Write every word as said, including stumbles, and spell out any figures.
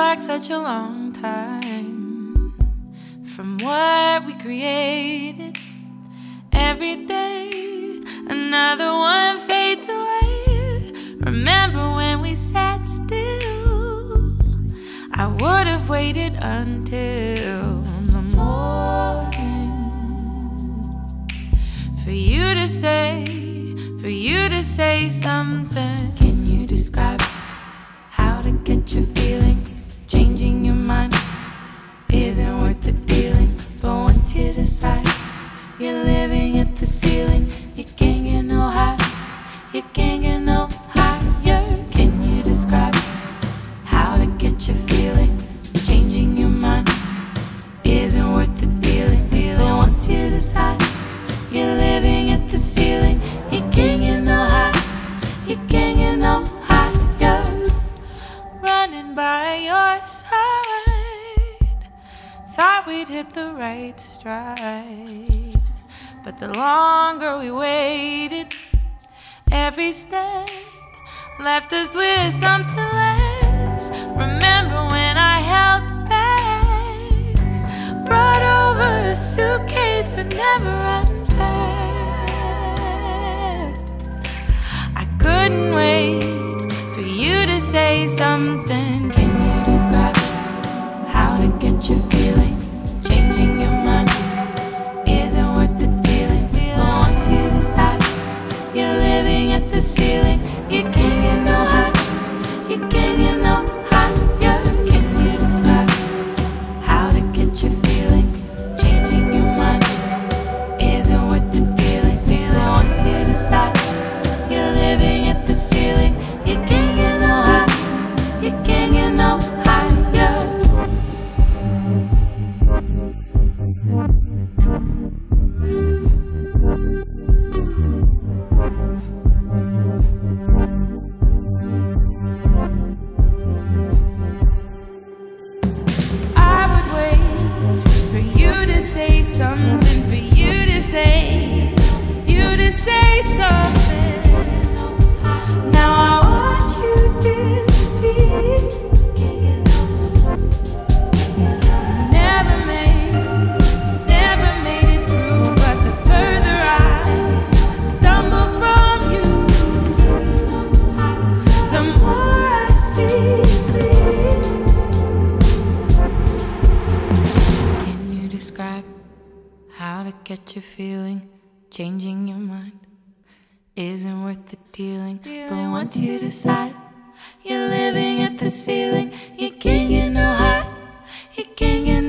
like such a long time from what we created. Every day, another one fades away. Remember when we sat still? I would have waited until the morning for you to say, for you to say something. Can you describe how to get your feeling? Changing your mind isn't worth the dealing. But once you decide, you're living at the ceiling. You can't get no higher, you can't get no higher. Can you describe how to get your feeling? Changing your mind isn't worth the dealing. But once you decide, you're living at the ceiling. You can't get no higher, you can't get no higher. Running by your side, thought we'd hit the right stride. But the longer we waited, every step left us with something less. Remember when I held back, brought over a suitcase but never unpacked. I couldn't wait for you to say something. Can you describe how to get your feeling? Changing your mind isn't worth the dealing. Once you decide, you're living at the ceiling. You can't get no higher, you can't get no higher. Can you describe how to get your feeling? Changing your mind isn't worth the dealing. Once you decide, you're living at the ceiling. You can't get no higher, you can't get no higher. Something for you to say, you to say something. Now I watch you disappear. Never made, never made it through, but the further I stumble from you, the more I see clear. Can you describe how to get your feeling? Changing your mind isn't worth the dealing. But once you decide, you're living at the ceiling. You can't get no higher, you can't get